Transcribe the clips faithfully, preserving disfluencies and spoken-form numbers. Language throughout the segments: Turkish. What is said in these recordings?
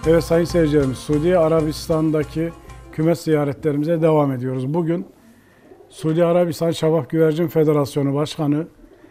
Evet sayın seyircilerimiz, Suudi Arabistan'daki kümes ziyaretlerimize devam ediyoruz. Bugün Suudi Arabistan Şabap Güvercin Federasyonu Başkanı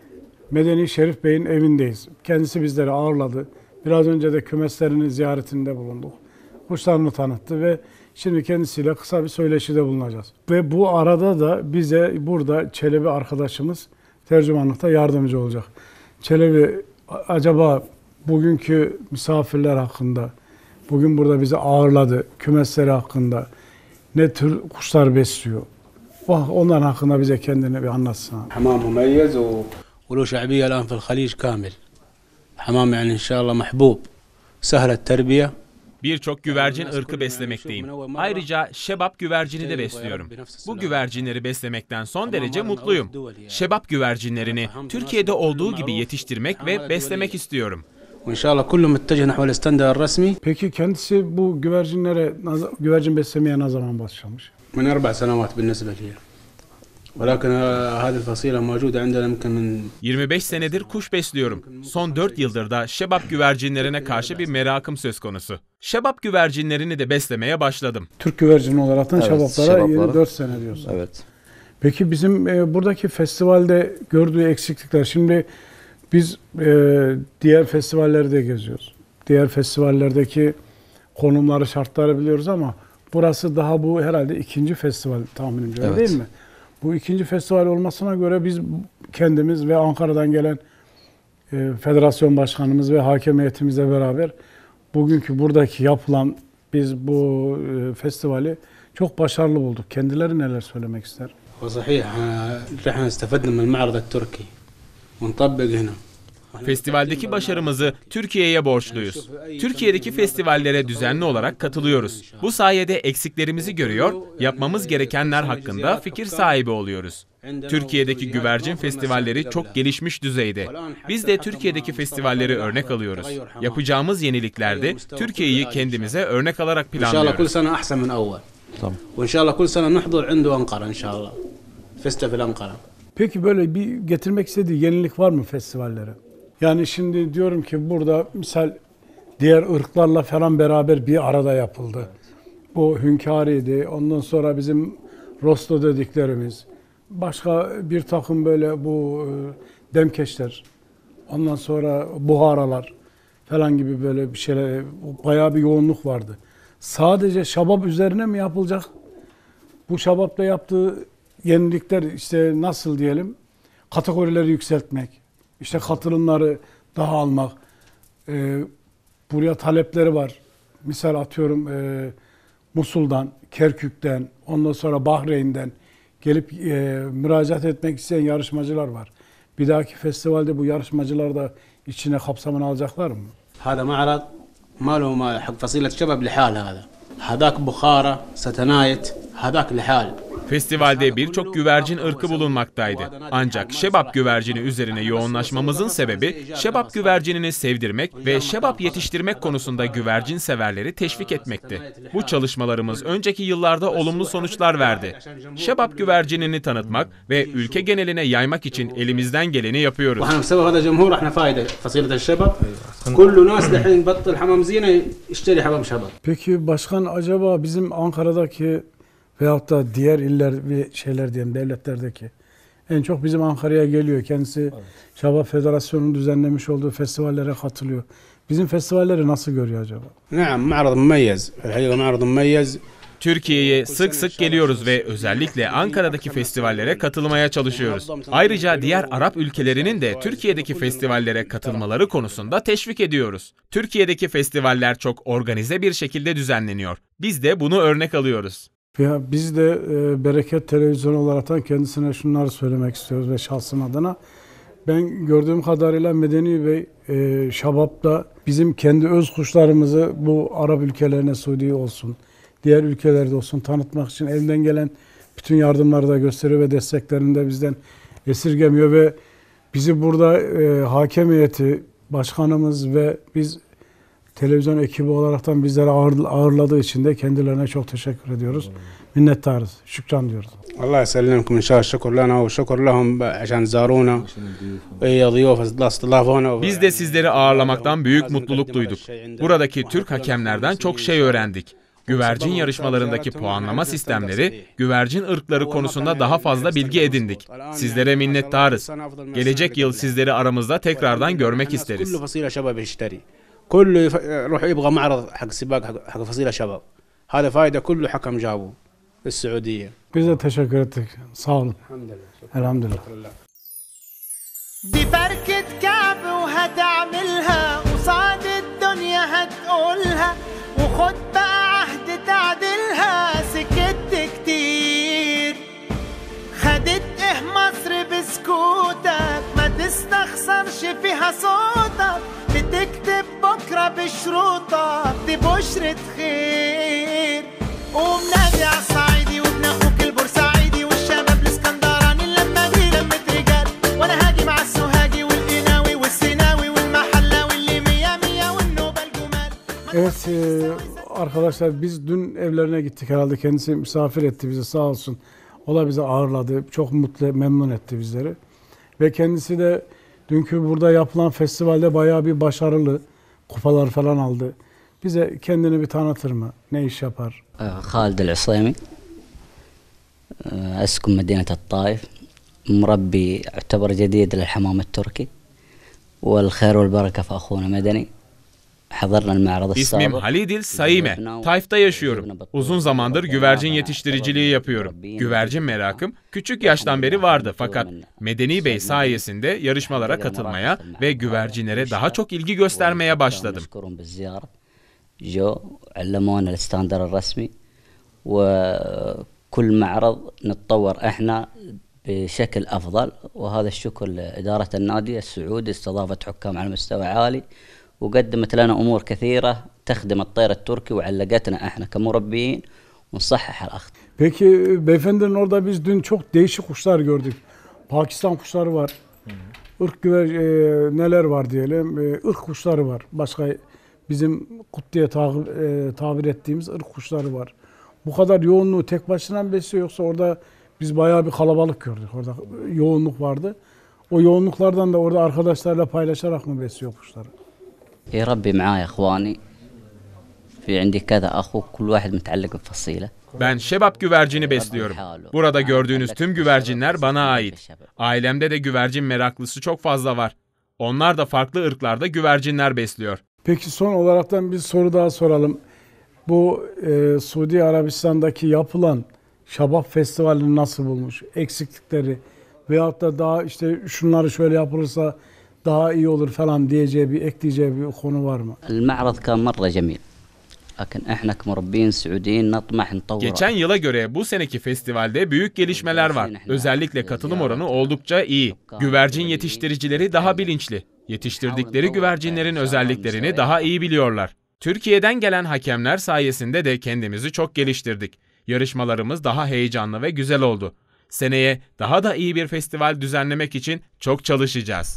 Medeni Şerif Bey'in evindeyiz. Kendisi bizleri ağırladı. Biraz önce de kümeslerinin ziyaretinde bulunduk. Kuşlarını tanıttı ve şimdi kendisiyle kısa bir söyleşide bulunacağız. Ve bu arada da bize burada Çelebi arkadaşımız tercümanlıkta yardımcı olacak. Çelebi, acaba bugünkü misafirler hakkında, bugün burada bizi ağırladı, kümesleri hakkında ne tür kuşlar besliyor? Onların hakkında bize kendini bir anlatsana. حمام مميز وله شعبية الآن في الخليج كامل. حمام يعني إن شاء الله محبوب سهل التربية. Birçok güvercin ırkı beslemekteyim. Ayrıca şebap güvercini de besliyorum. Bu güvercinleri beslemekten son derece mutluyum. Şebap güvercinlerini Türkiye'de olduğu gibi yetiştirmek ve beslemek istiyorum. وإن كله متجه نحو الاستندر الرسمي. Peki kendisi bu güvercinlere, güvercin beslemeye ne zaman başlamış? من أربع سنوات بالنسبة لي. ولكن هذه الفصيلة موجودة عندنا يمكن من yirmi beş senedir kuş besliyorum. Son dört yıldır da şebap güvercinlerine karşı bir merakım söz konusu. Şebap güvercinlerini de beslemeye başladım. Türk güvercin olarak Evet, şebaplara şebaplara. yirmi dört sene diyorsun. Evet. Peki bizim e, buradaki festivalde gördüğü eksiklikler, şimdi biz e, diğer festivalleri de geziyoruz. Diğer festivallerdeki konumları, şartları biliyoruz ama burası daha bu herhalde ikinci festival tahminimce, öyle Evet. değil mi? Bu ikinci festival olmasına göre biz kendimiz ve Ankara'dan gelen e, federasyon başkanımız ve hakem heyetimizle beraber bugünkü buradaki yapılan biz bu e, festivali çok başarılı bulduk. Kendileri neler söylemek ister? وصحيح نحن استفدنا من المعرض التركي ونطبق هنا. Festivaldeki başarımızı Türkiye'ye borçluyuz. Türkiye'deki festivallere düzenli olarak katılıyoruz. Bu sayede eksiklerimizi görüyor, yapmamız gerekenler hakkında fikir sahibi oluyoruz. Türkiye'deki güvercin festivalleri çok gelişmiş düzeyde. Biz de Türkiye'deki festivalleri örnek alıyoruz. Yapacağımız yeniliklerde Türkiye'yi kendimize örnek alarak إن شاء الله كل planlıyoruz. سنة أحسن من أول. Tamam. وإن شاء الله كل سنة نحضر عنده أنقرة إن شاء الله. فيستيفال أنقرة. Peki böyle bir getirmek istediği yenilik var mı festivallere? Yani şimdi diyorum ki burada misal diğer ırklarla falan beraber bir arada yapıldı. Bu Hünkâri'ydi. Ondan sonra bizim Rosto dediklerimiz. Başka bir takım böyle bu e, demkeşler. Ondan sonra buharalar falan gibi böyle bir şeyler. Bayağı bir yoğunluk vardı. Sadece şabap üzerine mi yapılacak? Bu şabapla yaptığı yenilikler işte nasıl diyelim? Kategorileri yükseltmek. İşte katılımları daha almak. Ee, buraya talepleri var. Misal atıyorum e, Musul'dan, Kerkük'ten, ondan sonra Bahreyn'den gelip e, müracaat etmek isteyen yarışmacılar var. Bir dahaki festivalde bu yarışmacılar da içine kapsamını alacaklar mı? هذا معرض ما له ما حق فصيلة شباب لحال هذا. هذاك بخارة ستنايت هذاك لحال. Festivalde birçok güvercin ırkı bulunmaktaydı. Ancak şebap güvercini üzerine yoğunlaşmamızın sebebi şebap güvercinini sevdirmek ve şebap yetiştirmek konusunda güvercin severleri teşvik etmekti. Bu çalışmalarımız önceki yıllarda olumlu sonuçlar verdi. Şebap güvercinini tanıtmak ve ülke geneline yaymak için elimizden geleni yapıyoruz. وإحنا بسبب هذا الجمهور إحنا فايدة فصيلة الشباب. كل ناس دحين بطل حمام زينة يشتري حمام شباب. Peki başkan, acaba bizim Ankara'daki veyahut da diğer iller ve şeyler diyelim devletlerdeki en çok bizim Ankara'ya geliyor. Kendisi evet. Şabap Federasyonu'nun düzenlemiş olduğu festivallere katılıyor. Bizim festivalleri nasıl görüyor acaba? نعم معرض مميز. الحقيقة معرض مميز. Türkiye'ye sık sık geliyoruz ve özellikle Ankara'daki festivallere katılmaya çalışıyoruz. Ayrıca diğer Arap ülkelerinin de Türkiye'deki festivallere katılmaları konusunda teşvik ediyoruz. Türkiye'deki festivaller çok organize bir şekilde düzenleniyor. Biz de bunu örnek alıyoruz. Ya biz de e, Bereket Televizyonu olarak kendisine şunları söylemek istiyoruz ve şahsım adına. Ben gördüğüm kadarıyla Medeni Bey e, Şabap'ta bizim kendi öz kuşlarımızı bu Arap ülkelerine, Suudi olsun, diğer ülkelerde olsun tanıtmak için elinden gelen bütün yardımları da gösteriyor ve desteklerini de bizden esirgemiyor ve bizi burada e, hakem heyeti, başkanımız ve biz televizyon ekibi olaraktan bizleri ağır, ağırladığı için de kendilerine çok teşekkür ediyoruz. Minnettarız. Şükran diyoruz. الله يسلمكم إن شاء الله الشكر لنا والشكر لهم عشان زارونا ويا ضيوف استضافونا. Biz de sizleri ağırlamaktan büyük mutluluk duyduk. Buradaki Türk hakemlerden çok şey öğrendik. Güvercin yarışmalarındaki puanlama sistemleri, güvercin ırkları konusunda daha fazla bilgi edindik. Sizlere minnettarız. Gelecek yıl sizleri aramızda tekrardan görmek isteriz. كله يروح يبغى معرض حق سباق حق فصيلة شباب. هذا فائدة كله حكم جابه في السعودية. Biz de teşekkür ettik. Sağ olun. Elhamdülillah. دي فركة كعب وهتعملها وصعد الدنيا هتقولها وخد بقى عهد تعدلها سكت كتير خدت ايه مصر بسكوتك ما تستخسرش فيها صوتك بتكتب بكرة بشروطك دي بشرة خير قوم نادي عالصعيدي وابن اخوك البورسعيدي والشباب الاسكندراني لما دي لمة رجال وانا هاجي مع السوهاجي والقناوي والسيناوي والمحلاوي اللي مية مية والنوبة الجمال. Evet e, arkadaşlar biz dün evlerine gittik herhalde. Kendisi misafir etti bizi sağ olsun. O da bizi ağırladı. Çok mutlu, memnun etti bizleri. Ve kendisi de dünkü burada yapılan festivalde bayağı bir başarılı. Kupalar falan aldı. Bize kendini bir tanıtır mı? Ne iş yapar? خالد العصيمي أسكن مدينة الطائف مربي يعتبر جديد للحمام التركي والخير والبركة في أخونا مدني حضرنا المعرض İsmim السابق. Halidil Saime. Taif'te yaşıyorum. Uzun zamandır güvercin yetiştiriciliği yapıyorum. Güvercin merakım küçük yaştan beri vardı fakat Medeni Bey sayesinde yarışmalara katılmaya ve güvercinlere daha çok ilgi göstermeye başladım. جو علمونا الستاندر الرسمي وكل معرض نتطور احنا بشكل افضل وهذا الشكر لاداره النادي السعودي استضافت حكام على مستوى عالي وقدمت لنا امور كثيره تخدم الطير التركي وعلقتنا احنا كمربيين ونصحح الاخطاء. Peki beyefendinin orada biz dün çok değişik kuşlar gördük. Pakistan kuşları var. Irk güver e, neler var diyelim. E, ırk kuşları var. Başka bizim kut diye tabir, e, tabir ettiğimiz ırk kuşları var. Bu kadar yoğunluğu tek başına mı besliyor yoksa orada biz bayağı bir kalabalık gördük. Orada yoğunluk vardı. O yoğunluklardan da orada arkadaşlarla paylaşarak mı besliyor kuşları? يربي معاي اخواني في عندي كذا اخو كل واحد متعلق بفصيله. Ben şebap güvercini besliyorum. Burada gördüğünüz tüm güvercinler bana ait. Ailemde de güvercin meraklısı çok fazla var. Onlar da farklı ırklarda güvercinler besliyor. Peki son olaraktan bir soru daha soralım. Bu e, Suudi Arabistan'daki yapılan Şabap Festivali'ni nasıl bulmuş? Eksiklikleri veyahut da daha işte şunları şöyle yapılırsa daha iyi olur falan diyeceği bir ekleyeceği bir konu var mı? المعرض كان مرة جميل. لكن احنا كمربين سعوديين نطمح نطور. Geçen yıla göre bu seneki festivalde büyük gelişmeler var. Özellikle katılım oranı oldukça iyi. Güvercin yetiştiricileri daha bilinçli. Yetiştirdikleri güvercinlerin özelliklerini daha iyi biliyorlar. Türkiye'den gelen hakemler sayesinde de kendimizi çok geliştirdik. Yarışmalarımız daha heyecanlı ve güzel oldu. Seneye daha da iyi bir festival düzenlemek için çok çalışacağız.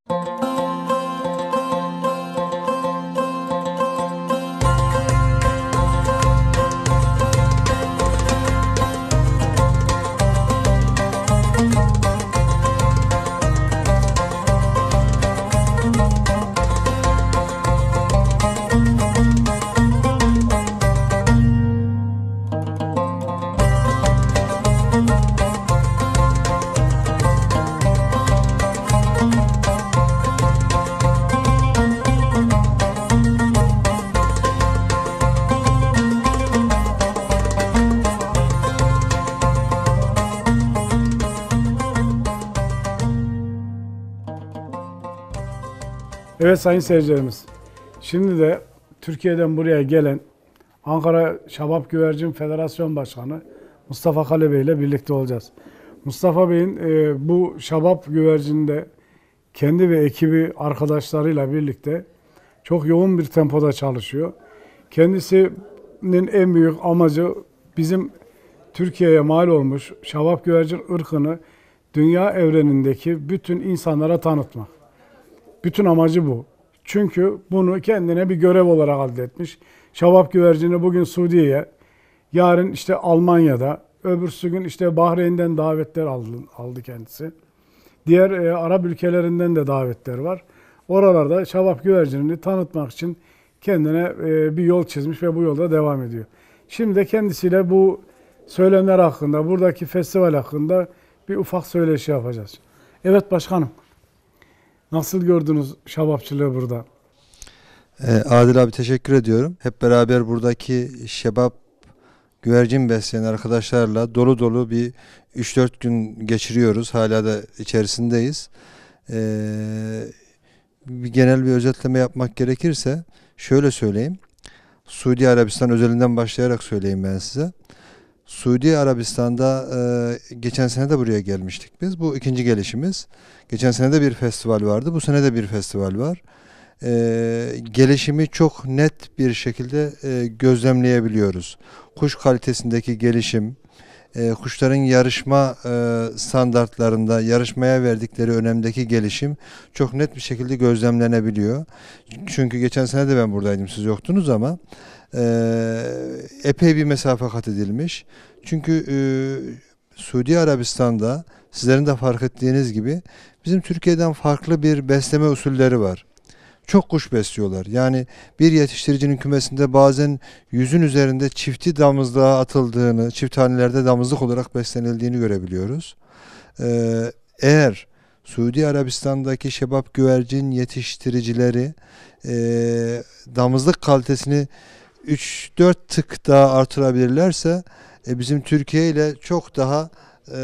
Evet sayın seyircilerimiz, şimdi de Türkiye'den buraya gelen Ankara Şabap Güvercin Federasyon Başkanı Mustafa Kale Bey ile birlikte olacağız. Mustafa Bey'in e, bu Şabap Güvercin'de kendi ve ekibi arkadaşlarıyla birlikte çok yoğun bir tempoda çalışıyor. Kendisinin en büyük amacı bizim Türkiye'ye mal olmuş Şabap Güvercin ırkını dünya evrenindeki bütün insanlara tanıtmak. Bütün amacı bu. Çünkü bunu kendine bir görev olarak adletmiş. Şabap güvercini bugün Suudiye'ye, yarın işte Almanya'da, öbürsü gün işte Bahreyn'den davetler aldı, aldı kendisi. Diğer e, Arap ülkelerinden de davetler var. Oralarda şabap güvercinini tanıtmak için kendine e, bir yol çizmiş ve bu yolda devam ediyor. Şimdi de kendisiyle bu söylemler hakkında, buradaki festival hakkında bir ufak söyleşi yapacağız. Evet başkanım, nasıl gördünüz şabapçılığı burada? Ee, Adil abi teşekkür ediyorum. Hep beraber buradaki şebap güvercin besleyen arkadaşlarla dolu dolu bir üç dört gün geçiriyoruz. Hala da içerisindeyiz. Ee, bir genel bir özetleme yapmak gerekirse şöyle söyleyeyim. Suudi Arabistan özelinden başlayarak söyleyeyim ben size. Suudi Arabistan'da e, geçen sene de buraya gelmiştik biz. Bu ikinci gelişimiz. Geçen sene de bir festival vardı. Bu sene de bir festival var. E, gelişimi çok net bir şekilde e, gözlemleyebiliyoruz. Kuş kalitesindeki gelişim, e, kuşların yarışma e, standartlarında, yarışmaya verdikleri önemdeki gelişim çok net bir şekilde gözlemlenebiliyor. Çünkü geçen sene de ben buradaydım, siz yoktunuz ama e, epey bir mesafe kat edilmiş. Çünkü e, Suudi Arabistan'da sizlerin de fark ettiğiniz gibi bizim Türkiye'den farklı bir besleme usulleri var. Çok kuş besliyorlar. Yani bir yetiştiricinin kümesinde bazen yüzün üzerinde çifti damızlığa atıldığını, çift hanelerde damızlık olarak beslenildiğini görebiliyoruz. Ee, eğer Suudi Arabistan'daki şebap güvercin yetiştiricileri e, damızlık kalitesini üç dört tık daha artırabilirlerse e, bizim Türkiye ile çok daha e,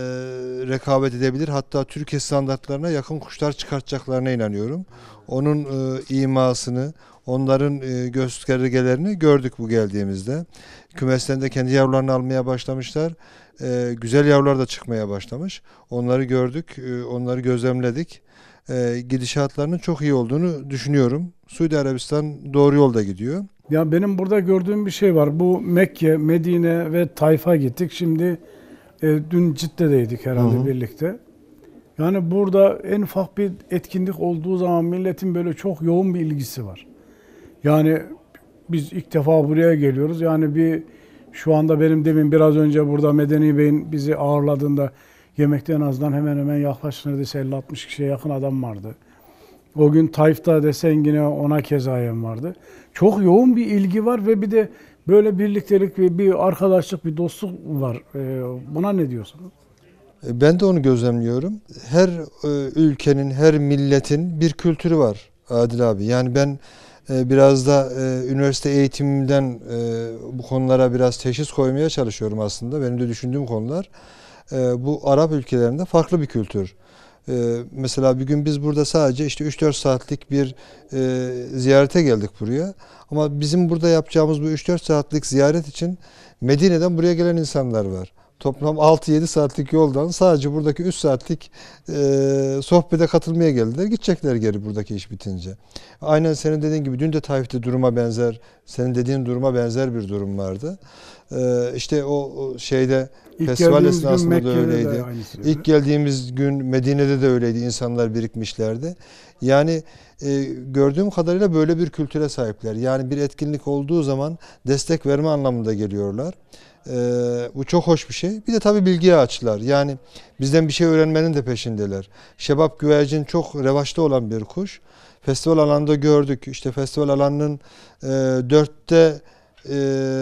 rekabet edebilir. Hatta Türkiye standartlarına yakın kuşlar çıkartacaklarına inanıyorum. Onun e, imasını, onların e, göstergelerini gördük bu geldiğimizde. Kümesten de kendi yavrularını almaya başlamışlar. E, güzel yavrular da çıkmaya başlamış. Onları gördük, e, onları gözlemledik. E, gidişatlarının çok iyi olduğunu düşünüyorum. Suudi Arabistan doğru yolda gidiyor. Ya benim burada gördüğüm bir şey var. Bu Mekke, Medine ve Taif'a gittik. Şimdi e, dün Cidde'deydik herhalde Hı hı. birlikte. Yani burada en ufak bir etkinlik olduğu zaman milletin böyle çok yoğun bir ilgisi var. Yani biz ilk defa buraya geliyoruz. Yani bir şu anda benim demin biraz önce burada Medeni Bey'in bizi ağırladığında yemekte en azından hemen hemen yaklaşık neredeyse elli altmış kişiye yakın adam vardı. O gün Taif'ta desen yine ona keza yem vardı. Çok yoğun bir ilgi var ve bir de böyle birliktelik ve bir arkadaşlık, bir dostluk var. Ee, buna ne diyorsunuz? Ben de onu gözlemliyorum. Her e, ülkenin, her milletin bir kültürü var Adil abi. Yani ben e, biraz da e, üniversite eğitimimden e, bu konulara biraz teşhis koymaya çalışıyorum aslında. Benim de düşündüğüm konular. E, bu Arap ülkelerinde farklı bir kültür. E, mesela bir gün biz burada sadece işte üç dört saatlik bir e, ziyarete geldik buraya. Ama bizim burada yapacağımız bu üç dört saatlik ziyaret için Medine'den buraya gelen insanlar var. Toplam altı yedi saatlik yoldan sadece buradaki üç saatlik e, sohbete katılmaya geldiler. Gidecekler geri buradaki iş bitince. Aynen senin dediğin gibi dün de Taif'te duruma benzer, senin dediğin duruma benzer bir durum vardı. E, işte o, o şeyde İlk festival esnasında da öyleydi. De İlk geldiğimiz gün Medine'de de öyleydi. İnsanlar birikmişlerdi. Yani e, gördüğüm kadarıyla böyle bir kültüre sahipler. Yani bir etkinlik olduğu zaman destek verme anlamında geliyorlar. Ee, bu çok hoş bir şey. Bir de tabii bilgiye açlar. Yani bizden bir şey öğrenmenin de peşindeler. Şebap güvercin çok revaçta olan bir kuş. Festival alanında gördük. İşte festival alanının e, dörtte e,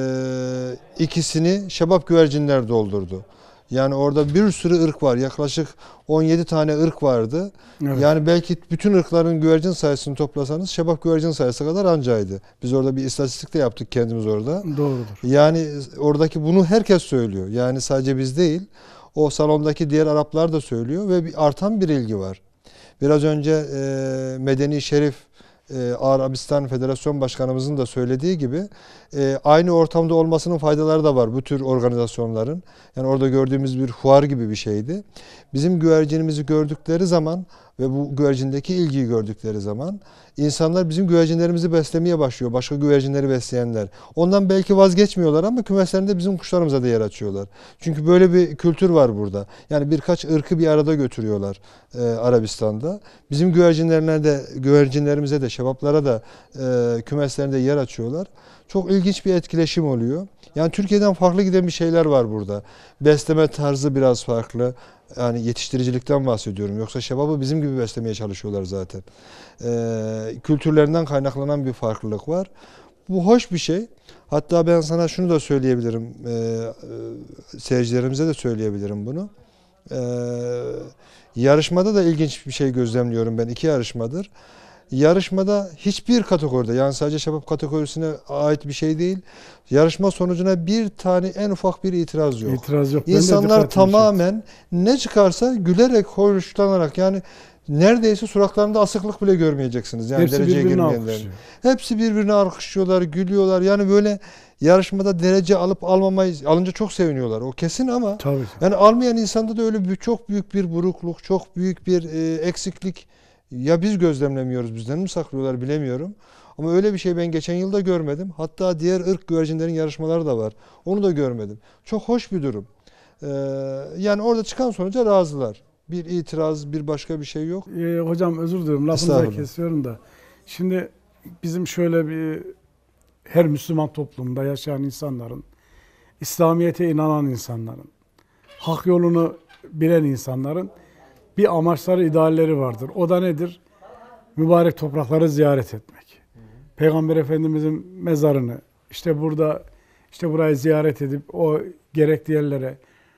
ikisini şebap güvercinler doldurdu. Yani orada bir sürü ırk var. Yaklaşık on yedi tane ırk vardı. Evet. Yani belki bütün ırkların güvercin sayısını toplasanız şebap güvercin sayısı kadar ancaydı. Biz orada bir istatistik de yaptık kendimiz orada. Doğrudur. Yani oradaki bunu herkes söylüyor. Yani sadece biz değil. O salondaki diğer Araplar da söylüyor ve bir artan bir ilgi var. Biraz önce e, Medeni Şerif e, Arabistan Federasyon Başkanımızın da söylediği gibi e, aynı ortamda olmasının faydaları da var bu tür organizasyonların. Yani orada gördüğümüz bir fuar gibi bir şeydi. Bizim güvercinimizi gördükleri zaman ve bu güvercindeki ilgiyi gördükleri zaman insanlar bizim güvercinlerimizi beslemeye başlıyor. Başka güvercinleri besleyenler. Ondan belki vazgeçmiyorlar ama kümeslerinde bizim kuşlarımıza da yer açıyorlar. Çünkü böyle bir kültür var burada. Yani birkaç ırkı bir arada götürüyorlar e, Arabistan'da. Bizim güvercinlerine de, güvercinlerimize de, şebaplara da e, kümeslerinde yer açıyorlar. Çok ilginç bir etkileşim oluyor. Yani Türkiye'den farklı giden bir şeyler var burada. Besleme tarzı biraz farklı. Yani yetiştiricilikten bahsediyorum. Yoksa şebabı bizim gibi beslemeye çalışıyorlar zaten. Ee, kültürlerinden kaynaklanan bir farklılık var. Bu hoş bir şey. Hatta ben sana şunu da söyleyebilirim. E, e, seyircilerimize de söyleyebilirim bunu. E, yarışmada da ilginç bir şey gözlemliyorum ben. İki yarışmadır. Yarışmada hiçbir kategoride, yani sadece şebap kategorisine ait bir şey değil. Yarışma sonucuna bir tane en ufak bir itiraz yok. İtiraz yok. Ben de İnsanlar dikkatimi tamamen ne çıkarsa gülerek, hoşlanarak, yani neredeyse suratlarında asıklık bile görmeyeceksiniz. Yani Hepsi dereceye birbirini girmeyenlerin. alkışlıyor. Hepsi birbirine alkışlıyorlar, gülüyorlar. Yani böyle yarışmada derece alıp almamayı alınca çok seviniyorlar. O kesin ama Tabii. yani almayan insanda da öyle bir, çok büyük bir burukluk, çok büyük bir e, eksiklik, ya biz gözlemlemiyoruz, bizden mi saklıyorlar bilemiyorum. Ama öyle bir şey ben geçen yılda görmedim. Hatta diğer ırk güvercinlerin yarışmaları da var. Onu da görmedim. Çok hoş bir durum. Ee, yani orada çıkan sonuca razılar. Bir itiraz, bir başka bir şey yok. Ee, hocam özür dilerim, lafınızı Estağfurullah. kesiyorum da. Şimdi bizim şöyle bir, her Müslüman toplumda yaşayan insanların, İslamiyet'e inanan insanların, hak yolunu bilen insanların bir amaçları, idealleri vardır. O da nedir? Mübarek toprakları ziyaret etmek. Peygamber Efendimizin mezarını, işte burada, işte burayı ziyaret edip o gerekli yerlere,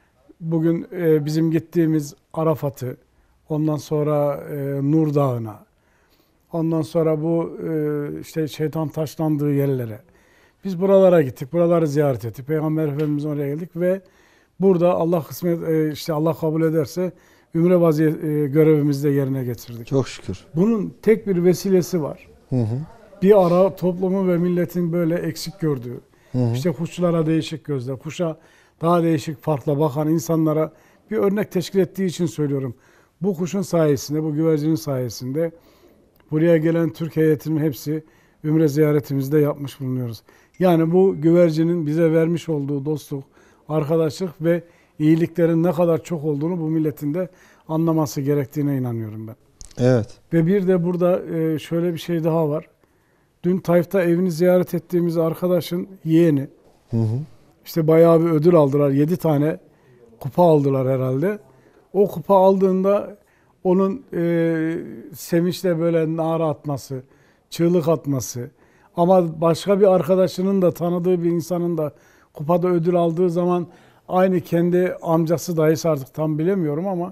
bugün e, bizim gittiğimiz Arafat'ı, ondan sonra e, Nur Dağı'na, ondan sonra bu e, işte şeytan taşlandığı yerlere, biz buralara gittik, buraları ziyaret ettik. Peygamber Efendimiz'in oraya geldik ve burada Allah kısmet, e, işte Allah kabul ederse ümre vaziyet e, görevimizi de yerine getirdik. Çok şükür. Bunun tek bir vesilesi var. Hı hı. Bir ara toplumun ve milletin böyle eksik gördüğü, Hı hı. işte kuşçulara değişik gözle, kuşa daha değişik farkla bakan insanlara bir örnek teşkil ettiği için söylüyorum. Bu kuşun sayesinde, bu güvercinin sayesinde buraya gelen Türk heyetinin hepsi ümre ziyaretimizde yapmış bulunuyoruz. Yani bu güvercinin bize vermiş olduğu dostluk, arkadaşlık ve iyiliklerin ne kadar çok olduğunu bu milletin de anlaması gerektiğine inanıyorum ben. Evet. Ve bir de burada şöyle bir şey daha var. Dün Taif'te evini ziyaret ettiğimiz arkadaşın yeğeni, Hı hı. işte bayağı bir ödül aldılar. Yedi tane kupa aldılar herhalde. O kupa aldığında onun e, sevinçle böyle nara atması, çığlık atması, ama başka bir arkadaşının da, tanıdığı bir insanın da kupada ödül aldığı zaman aynı kendi amcası, dayısı, artık tam bilemiyorum ama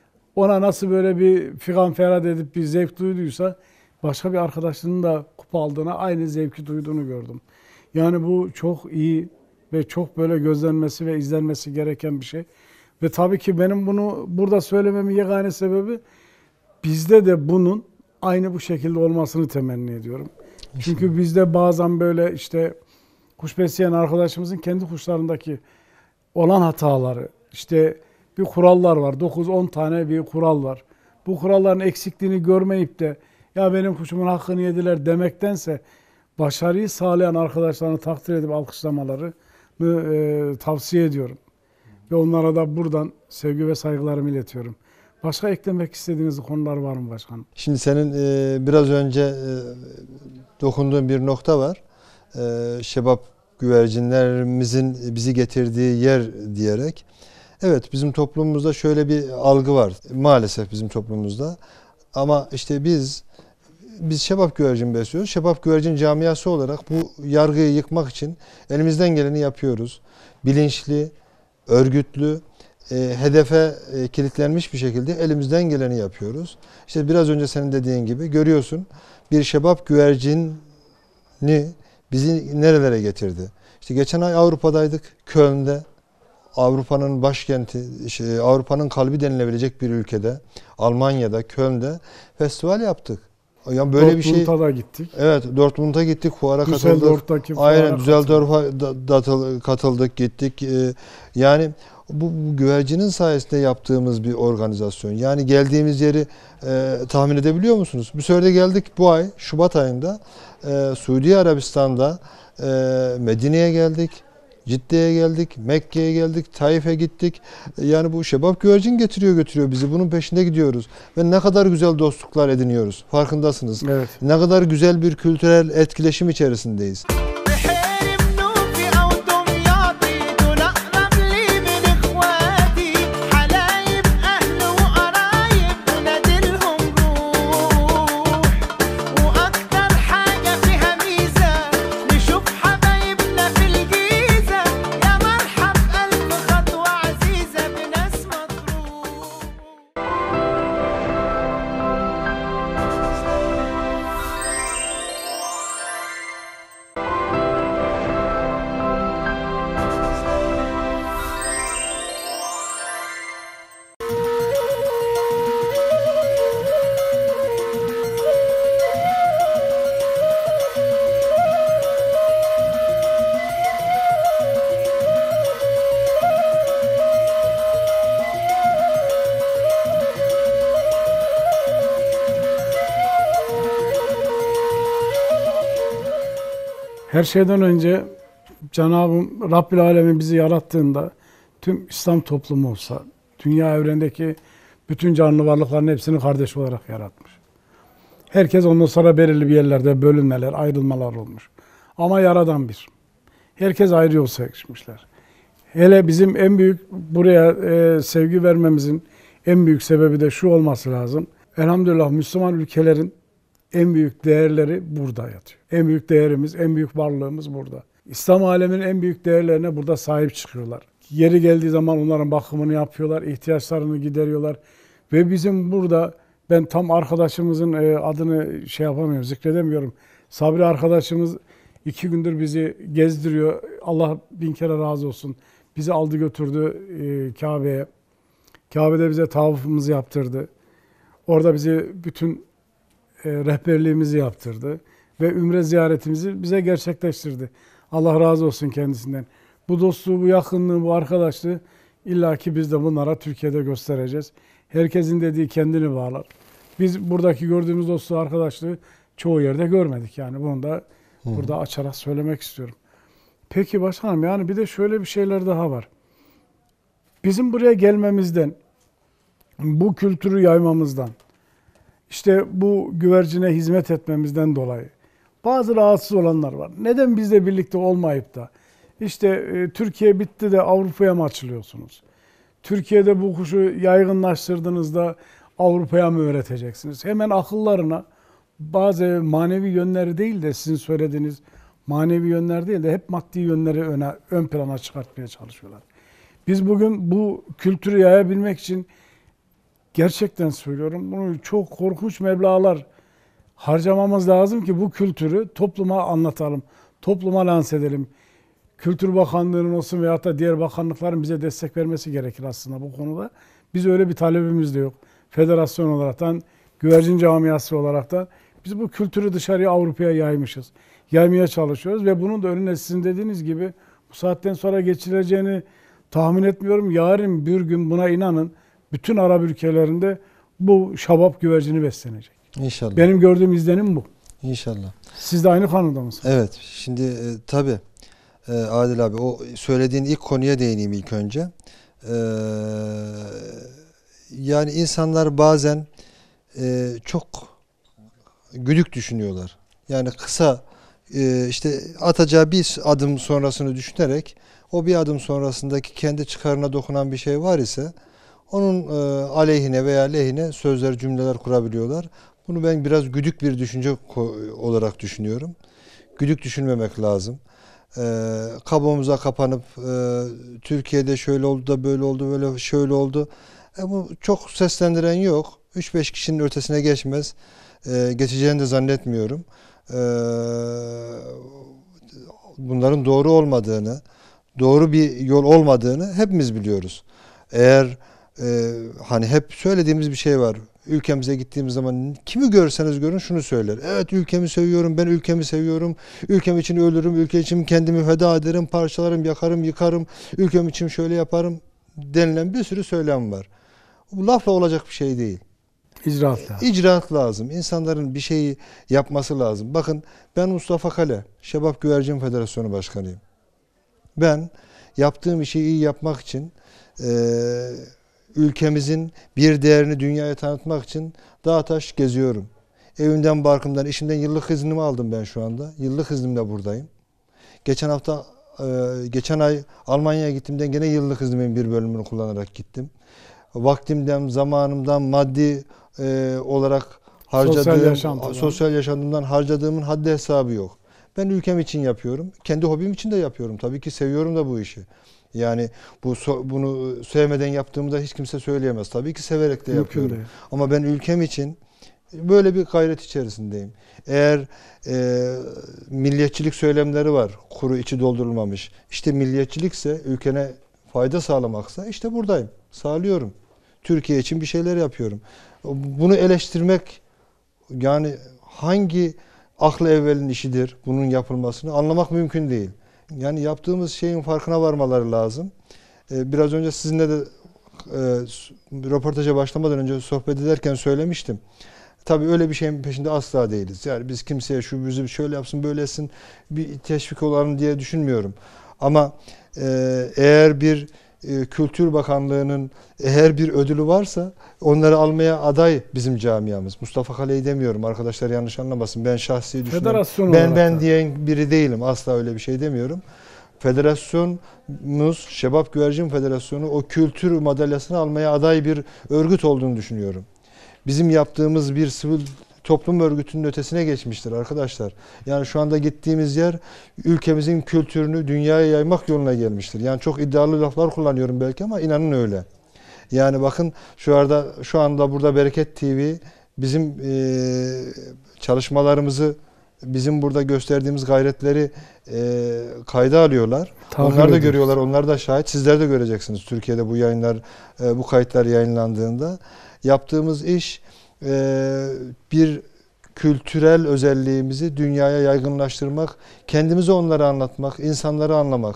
ona nasıl böyle bir figan ferhat edip bir zevk duyduysa, başka bir arkadaşının da kupa aldığına aynı zevki duyduğunu gördüm. Yani bu çok iyi ve çok böyle gözlenmesi ve izlenmesi gereken bir şey. Ve tabii ki benim bunu burada söylememin yegane sebebi, bizde de bunun aynı bu şekilde olmasını temenni ediyorum. Çünkü bizde bazen böyle işte kuş besleyen arkadaşımızın kendi kuşlarındaki olan hataları, işte bir kurallar var, dokuz on tane bir kural var. Bu kuralların eksikliğini görmeyip de ya benim kuşumun hakkını yediler demektense, başarıyı sağlayan arkadaşlarını takdir edip alkışlamalarını e, tavsiye ediyorum. Ve onlara da buradan sevgi ve saygılarımı iletiyorum. Başka eklemek istediğiniz konular var mı başkanım? Şimdi senin e, biraz önce e, dokunduğun bir nokta var. E, şebap güvercinlerimizin bizi getirdiği yer diyerek. Evet, bizim toplumumuzda şöyle bir algı var. Maalesef bizim toplumumuzda. Ama işte biz biz şebap güvercin besliyoruz. Şebap güvercin camiası olarak bu yargıyı yıkmak için elimizden geleni yapıyoruz. Bilinçli, örgütlü, e, hedefe e, kilitlenmiş bir şekilde elimizden geleni yapıyoruz. İşte biraz önce senin dediğin gibi görüyorsun, bir şebap güvercini bizi nerelere getirdi. İşte geçen ay Avrupa'daydık, Köln'de. Avrupa'nın başkenti, işte Avrupa'nın kalbi denilebilecek bir ülkede, Almanya'da, Köln'de festival yaptık. Yani böyle bir şey. Dortmund'a da gittik. Evet, Dortmund'a gittik, fuara katıldık. Düsseldorf'taki fuara Aynen, katıldık. Düsseldorf'a da, da katıldık, gittik. Ee, yani bu, bu güvercinin sayesinde yaptığımız bir organizasyon. Yani geldiğimiz yeri e, tahmin edebiliyor musunuz? Bir seferde geldik bu ay Şubat ayında e, Suudi Arabistan'da e, Medine'ye geldik. Cidde'ye geldik, Mekke'ye geldik, Taif'e gittik. Yani bu şebap güvercin getiriyor götürüyor bizi. Bunun peşinde gidiyoruz. Ve ne kadar güzel dostluklar ediniyoruz. Farkındasınız. Evet. Ne kadar güzel bir kültürel etkileşim içerisindeyiz. Her şeyden önce Cenab-ı Rabbil Alemin bizi yarattığında tüm İslam toplumu olsa, dünya evrendeki bütün canlı varlıkların hepsini kardeş olarak yaratmış. Herkes ondan sonra belirli bir yerlerde bölünmeler, ayrılmalar olmuş. Ama Yaradan bir. Herkes ayrı yol seçmişler. Hele bizim en büyük buraya e, sevgi vermemizin en büyük sebebi de şu olması lazım. Elhamdülillah Müslüman ülkelerin en büyük değerleri burada yatıyor. En büyük değerimiz, en büyük varlığımız burada. İslam aleminin en büyük değerlerine burada sahip çıkıyorlar. Yeri geldiği zaman onların bakımını yapıyorlar, ihtiyaçlarını gideriyorlar. Ve bizim burada, ben tam arkadaşımızın adını şey yapamıyorum, zikredemiyorum. Sabri arkadaşımız iki gündür bizi gezdiriyor. Allah bin kere razı olsun. Bizi aldı götürdü Kabe'ye. Kabe'de bize tavafımızı yaptırdı. Orada bizi bütün E, rehberliğimizi yaptırdı ve ümre ziyaretimizi bize gerçekleştirdi. Allah razı olsun kendisinden. Bu dostluğu, bu yakınlığı, bu arkadaşlığı illaki biz de bunlara Türkiye'de göstereceğiz. Herkesin dediği kendini bağlar. Biz buradaki gördüğümüz dostluğu, arkadaşlığı çoğu yerde görmedik. Yani bunu da Hı. burada açarak söylemek istiyorum. Peki başkanım, yani bir de şöyle bir şeyler daha var. Bizim buraya gelmemizden, bu kültürü yaymamızdan, İşte bu güvercine hizmet etmemizden dolayı bazı rahatsız olanlar var. Neden bizle birlikte olmayıp da işte e, Türkiye bitti de Avrupa'ya mı açılıyorsunuz? Türkiye'de bu kuşu yaygınlaştırdığınızda Avrupa'ya mı öğreteceksiniz? Hemen akıllarına bazı manevi yönleri değil de sizin söylediğiniz manevi yönler değil de hep maddi yönleri öne, ön plana çıkartmaya çalışıyorlar. Biz bugün bu kültürü yayabilmek için gerçekten söylüyorum, bunu çok korkunç meblağlar harcamamız lazım ki bu kültürü topluma anlatalım, topluma lanse edelim. Kültür Bakanlığı'nın olsun veyahut da diğer bakanlıkların bize destek vermesi gerekir aslında bu konuda. Biz öyle bir talebimiz de yok. Federasyon olaraktan, güvercin camiası olaraktan biz bu kültürü dışarıya, Avrupa'ya yaymışız. Yaymaya çalışıyoruz ve bunun da önüne sizin dediğiniz gibi bu saatten sonra geçileceğini tahmin etmiyorum. Yarın bir gün buna inanın, bütün Arap ülkelerinde bu şabap güvercini beslenecek. İnşallah. Benim gördüğüm izlenim bu. İnşallah. Siz de aynı kanıda mısınız? Evet. Şimdi e, tabii e, Adil abi o söylediğin ilk konuya değineyim ilk önce. E, yani insanlar bazen e, çok güdük düşünüyorlar. Yani kısa e, işte atacağı bir adım sonrasını düşünerek o bir adım sonrasındaki kendi çıkarına dokunan bir şey var ise onun e, aleyhine veya lehine sözler, cümleler kurabiliyorlar. Bunu ben biraz güdük bir düşünce olarak düşünüyorum. Güdük düşünmemek lazım. E, kabuğumuza kapanıp e, Türkiye'de şöyle oldu da böyle oldu, böyle şöyle oldu. E, bu çok seslendiren yok. üç beş kişinin ötesine geçmez. E, geçeceğini de zannetmiyorum. E, bunların doğru olmadığını, doğru bir yol olmadığını hepimiz biliyoruz. Eğer e, hani hep söylediğimiz bir şey var. Ülkemize gittiğimiz zaman kimi görseniz görün şunu söyler. Evet, ülkemi seviyorum, ben ülkemi seviyorum. Ülkem için ölürüm, ülke için kendimi feda ederim, parçalarım, yakarım, yıkarım. Ülkem için şöyle yaparım. denilen bir sürü söylem var. Bu lafla olacak bir şey değil. İcraat lazım. İcraat lazım. İnsanların bir şeyi yapması lazım. Bakın ben Mustafa Kale, Şebap Güvercin Federasyonu Başkanıyım. Ben yaptığım işi iyi yapmak için, e, ülkemizin bir değerini dünyaya tanıtmak için dağ taş geziyorum. Evimden, barkımdan, işimden yıllık iznimi aldım ben şu anda. Yıllık iznimle buradayım. Geçen hafta, e, geçen ay Almanya'ya gittiğimden gene yıllık iznimin bir bölümünü kullanarak gittim. Vaktimden, zamanımdan, maddi e, olarak harcadığım, Sosyal yaşantıdan. sosyal yaşantımdan harcadığımın haddi hesabı yok. Ben ülkem için yapıyorum. Kendi hobim için de yapıyorum. Tabii ki seviyorum da bu işi. Yani bu bunu sevmeden yaptığımı da hiç kimse söyleyemez. Tabii ki severek de Mümkün yapıyorum. değil. Ama ben ülkem için böyle bir gayret içerisindeyim. Eğer e, milliyetçilik söylemleri var, kuru içi doldurulmamış. İşte milliyetçilikse, ülkene fayda sağlamaksa işte buradayım. Sağlıyorum. Türkiye için bir şeyler yapıyorum. Bunu eleştirmek, yani hangi aklı evvelin işidir bunun yapılmasını anlamak mümkün değil. Yani yaptığımız şeyin farkına varmaları lazım. Ee, biraz önce sizinle de e, röportaja başlamadan önce sohbet ederken söylemiştim. Tabii öyle bir şeyin peşinde asla değiliz. Yani biz kimseye şu bizi şöyle yapsın, böyle etsin, bir teşvik olalım diye düşünmüyorum. Ama e, eğer bir e, Kültür Bakanlığı'nın eğer bir ödülü varsa onları almaya aday bizim camiamız. Mustafa Kale'yi demiyorum. Arkadaşlar yanlış anlamasın. Ben şahsi düşünüyorum. Federasyon Ben olarak ben da. diyen biri değilim. Asla öyle bir şey demiyorum. Federasyonumuz, Şebap Güvercin Federasyonu o kültür madalyasını almaya aday bir örgüt olduğunu düşünüyorum. Bizim yaptığımız bir sivil toplum örgütünün ötesine geçmiştir arkadaşlar. Yani şu anda gittiğimiz yer ülkemizin kültürünü dünyaya yaymak yoluna gelmiştir. Yani çok iddialı laflar kullanıyorum belki ama inanın öyle. Yani bakın şu anda şu anda burada Bereket T V bizim e, çalışmalarımızı, bizim burada gösterdiğimiz gayretleri e, kayda alıyorlar. Takip onlar da ediyoruz. görüyorlar, onlar da şahit. Sizler de göreceksiniz Türkiye'de bu yayınlar, e, bu kayıtlar yayınlandığında. Yaptığımız iş e, bir kültürel özelliğimizi dünyaya yaygınlaştırmak, kendimizi onlara anlatmak, insanları anlamak.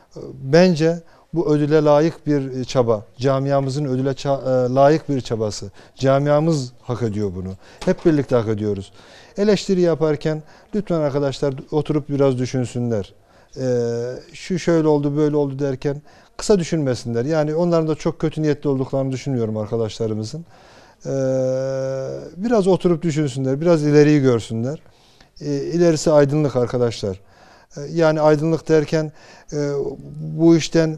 Bence bu ödüle layık bir çaba. Camiamızın ödüle ça- layık bir çabası. Camiamız hak ediyor bunu. Hep birlikte hak ediyoruz. Eleştiri yaparken lütfen arkadaşlar oturup biraz düşünsünler. Ee, şu şöyle oldu, böyle oldu derken kısa düşünmesinler. Yani onların da çok kötü niyetli olduklarını düşünmüyorum arkadaşlarımızın. Ee, biraz oturup düşünsünler, biraz ileriyi görsünler. Ee, ilerisi aydınlık arkadaşlar. Ee, yani aydınlık derken e, bu işten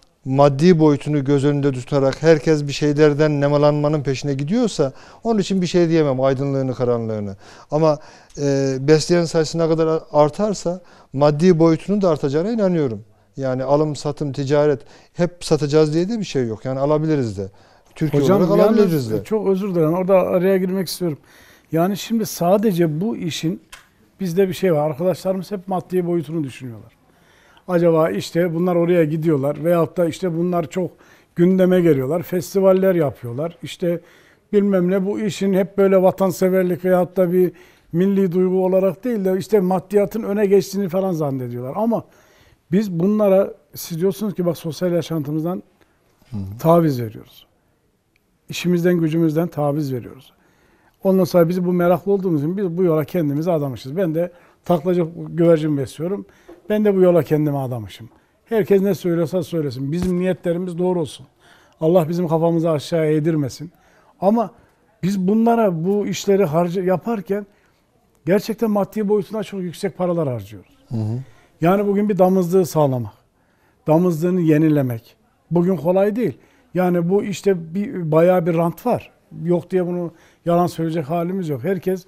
maddi boyutunu göz önünde tutarak herkes bir şeylerden nemalanmanın peşine gidiyorsa onun için bir şey diyemem, aydınlığını, karanlığını. Ama e, besleyen sayısı ne kadar artarsa maddi boyutunun da artacağına inanıyorum. Yani alım, satım, ticaret hep satacağız diye de bir şey yok. Yani alabiliriz de. Türkiye Hocam olarak alabiliriz yalnız de. çok özür dilerim. Orada araya girmek istiyorum. Yani şimdi sadece bu işin bizde bir şey var. Arkadaşlarımız hep maddi boyutunu düşünüyorlar. Acaba işte bunlar oraya gidiyorlar veyahut da işte bunlar çok gündeme geliyorlar. Festivaller yapıyorlar. İşte bilmem ne, bu işin hep böyle vatanseverlik veyahut da bir milli duygu olarak değil de işte maddiyatın öne geçtiğini falan zannediyorlar. Ama biz bunlara, siz diyorsunuz ki bak sosyal yaşantımızdan hı hı. taviz veriyoruz. İşimizden, gücümüzden taviz veriyoruz. Ondan sonra biz bu meraklı olduğumuz için biz bu yola kendimizi adamışız. Ben de taklacı güvercin besliyorum. Ben de bu yola kendimi adamışım. Herkes ne söylüyorsa söylesin. Bizim niyetlerimiz doğru olsun. Allah bizim kafamızı aşağıya eğdirmesin. Ama biz bunlara, bu işleri harca yaparken gerçekten maddi boyutuna çok yüksek paralar harcıyoruz. Hı hı. Yani bugün bir damızlığı sağlamak, damızlığını yenilemek bugün kolay değil. Yani bu işte bir bayağı bir rant var. Yok diye bunu yalan söyleyecek halimiz yok. Herkes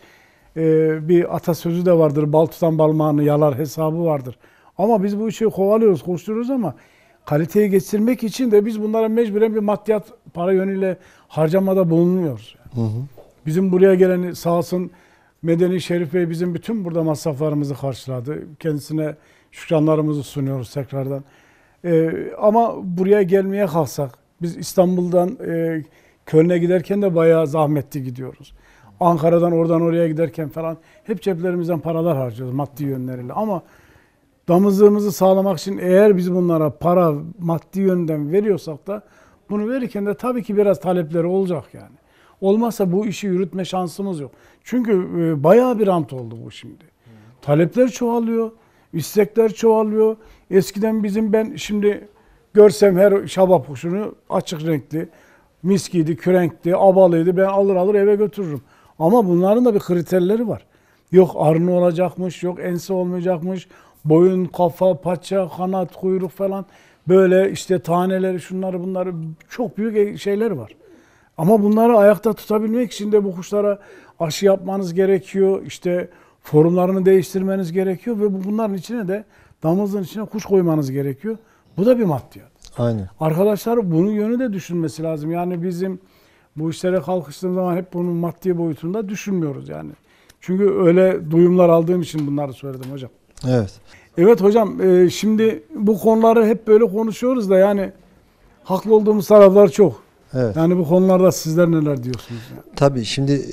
e, bir atasözü de vardır. Bal tutan balmağını yalar hesabı vardır. Ama biz bu işi kovalıyoruz, koşturuyoruz ama kaliteyi geçirmek için de biz bunlara mecburen bir maddiyat para yönüyle harcamada bulunuyoruz. Yani. Hı hı. Bizim buraya gelen sağ olsun Medeni Şerif Bey bizim bütün burada masraflarımızı karşıladı. Kendisine şükranlarımızı sunuyoruz tekrardan. Ee, ama buraya gelmeye kalksak, biz İstanbul'dan e, Köln'e giderken de bayağı zahmetli gidiyoruz. Ankara'dan oradan oraya giderken falan hep ceplerimizden paralar harcıyoruz maddi yönleriyle. Ama damızlığımızı sağlamak için eğer biz bunlara para maddi yönden veriyorsak da Bunu verirken de tabii ki biraz talepleri olacak yani. Olmazsa bu işi yürütme şansımız yok. Çünkü e, bayağı bir rant oldu bu şimdi. Talepler çoğalıyor, istekler çoğalıyor. Eskiden bizim ben şimdi görsem her şabap kuşunu açık renkli, miskiydi, kürenkti, abalıydı ben alır alır eve götürürüm. Ama bunların da bir kriterleri var. Yok arını olacakmış, yok ense olmayacakmış, boyun, kafa, paça, kanat, kuyruk falan. Böyle işte taneleri, şunları bunları çok büyük şeyler var. Ama bunları ayakta tutabilmek için de bu kuşlara aşı yapmanız gerekiyor. İşte formlarını değiştirmeniz gerekiyor ve bunların içine de damızın içine kuş koymanız gerekiyor. Bu da bir maddiyat. Aynen. Arkadaşlar bunun yönü de düşünmesi lazım. Yani bizim bu işlere kalkıştığımız zaman hep bunun maddi boyutunda düşünmüyoruz yani. Çünkü öyle duyumlar aldığım için bunları söyledim hocam. Evet. Evet hocam, e, şimdi bu konuları hep böyle konuşuyoruz da yani haklı olduğumuz taraflar çok. Evet. Yani bu konularda sizler neler diyorsunuz? Yani? Tabii şimdi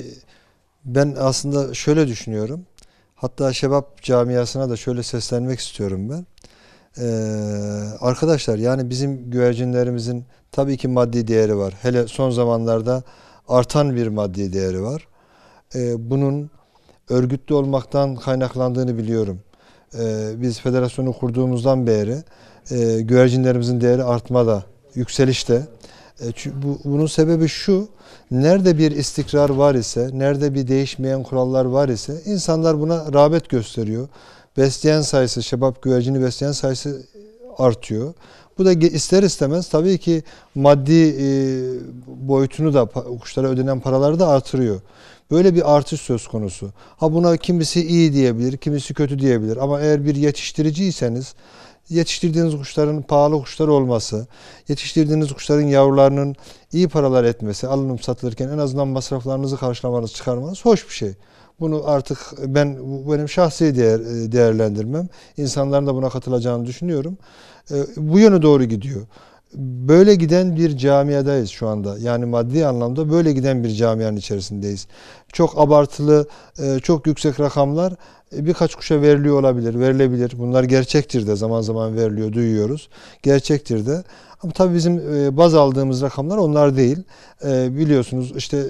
ben aslında şöyle düşünüyorum. Hatta Şebap camiasına da şöyle seslenmek istiyorum ben. Ee, arkadaşlar yani bizim güvercinlerimizin tabii ki maddi değeri var. Hele son zamanlarda artan bir maddi değeri var. Ee, bunun örgütlü olmaktan kaynaklandığını biliyorum. Ee, biz federasyonu kurduğumuzdan beri e, güvercinlerimizin değeri artmada, yükselişte. E, bu, bunun sebebi şu, nerede bir istikrar var ise, nerede bir değişmeyen kurallar var ise insanlar buna rağbet gösteriyor. Besleyen sayısı, şebap güvercini besleyen sayısı artıyor. Bu da ister istemez tabii ki maddi e, boyutunu da, kuşlara ödenen paraları da artırıyor. Böyle bir artış söz konusu. Ha buna kimisi iyi diyebilir, kimisi kötü diyebilir. Ama eğer bir yetiştiriciyseniz, yetiştirdiğiniz kuşların pahalı kuşlar olması, yetiştirdiğiniz kuşların yavrularının iyi paralar etmesi, alınıp satılırken en azından masraflarınızı karşılamanız, çıkarmanız hoş bir şey. Bunu artık ben, bu benim şahsi değer, değerlendirmem. İnsanların da buna katılacağını düşünüyorum. Bu yöne doğru gidiyor. Böyle giden bir camiadayız şu anda. Yani maddi anlamda böyle giden bir camianın içerisindeyiz. Çok abartılı, çok yüksek rakamlar birkaç kuşa veriliyor olabilir, verilebilir. Bunlar gerçektir de, zaman zaman veriliyor, duyuyoruz. Gerçektir de. Ama tabii bizim baz aldığımız rakamlar onlar değil. Biliyorsunuz işte